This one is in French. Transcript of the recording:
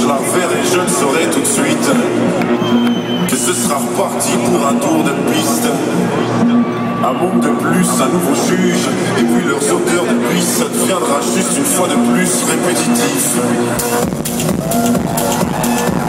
je la reverrai, je le saurai tout de suite. Que ce sera reparti pour un tour de piste. Un monde de plus, un nouveau juge. Et puis leurs odeurs de pluie, ça deviendra juste une fois de plus répétitif.